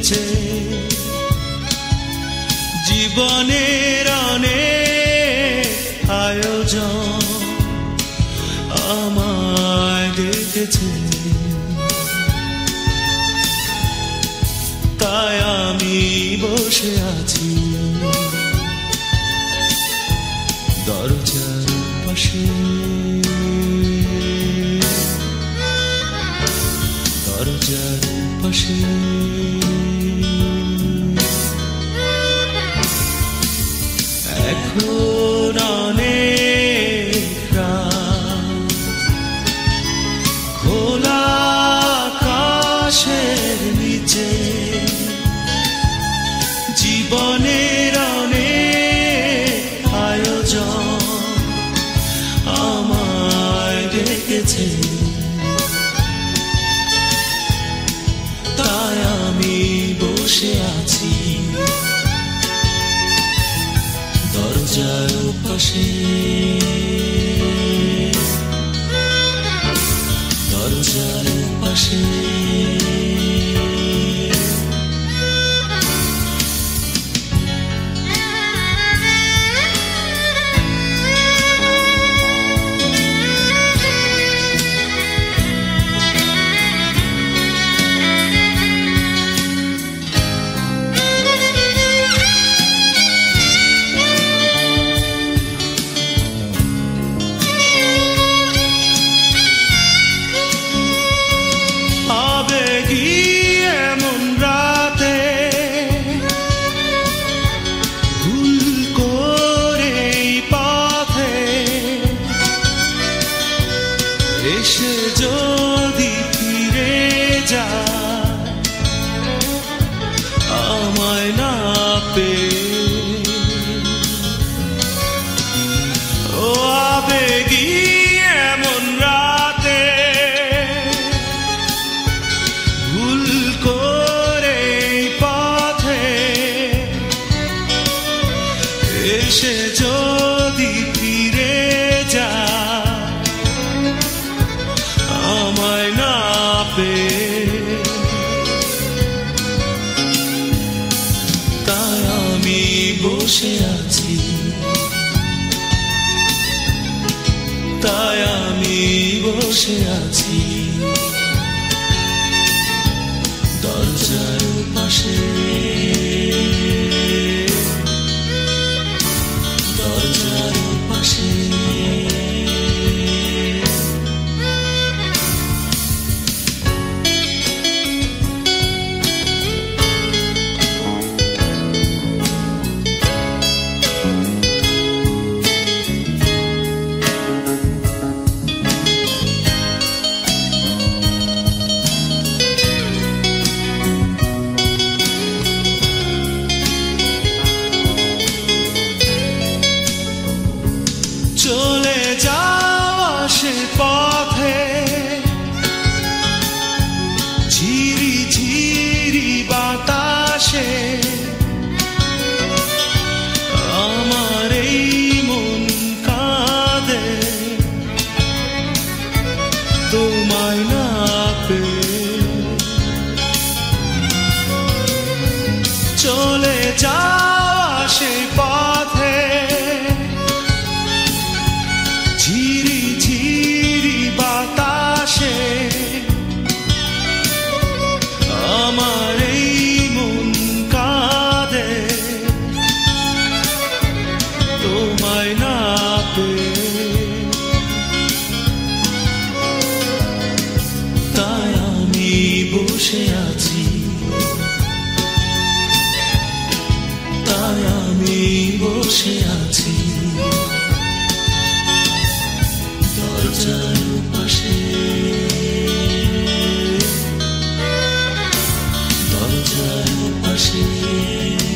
নিচে জীবনের অনেক আয়োজন আমায় ডেকেছে, তাই আমি বসে আছি দরজার পাশে, দরজার পাশে। এখন অনেক রাত, খোলা আকাশের নিচে জীবনের অনেক আয়োজন আমায় ডেকেছে, তাই আমি বসে আছি দরজার পাশে, দরজার পাশে। এসে যদি ফিরে যায় আমায় না পেয়ে, ও আবেগী এমন রাতে ভুল করে পথে এসে যদি ফিরে যায় আমায় না পেয়ে, তাই আমি বসে আছি, তাই আমি বসে আছি দরজার পাশে, দরজার পাশে। চলে যাওয়া সে পথে ঝিরি ঝিরি বাতাসে আমার এই মন কাঁদে তোমায় না পেয়ে, চলে যাওয়া সে পথে ঝিরি ঝিরি বাতাসে আমার এই মন কাঁদে তোমায় না পেয়ে, তাই আমি বসে আছি, তাই আমি বসে আছি দরজার পাশে, দরজার পাশে।